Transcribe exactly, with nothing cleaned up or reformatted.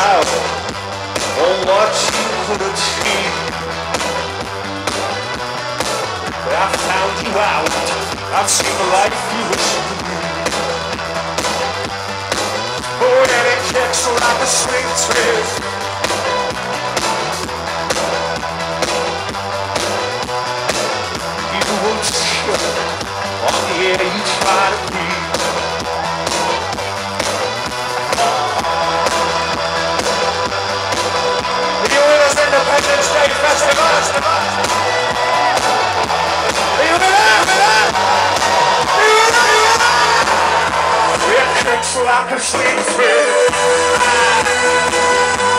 out on what you could achieve. But I found you out. I've seen the life you wish you could lead. Oh, and it kicks like a swing twist. You won't show on the air you try to breathe. You with us Independence Day Festival? Are you with us? Are you with us? It kicks like a swing thread.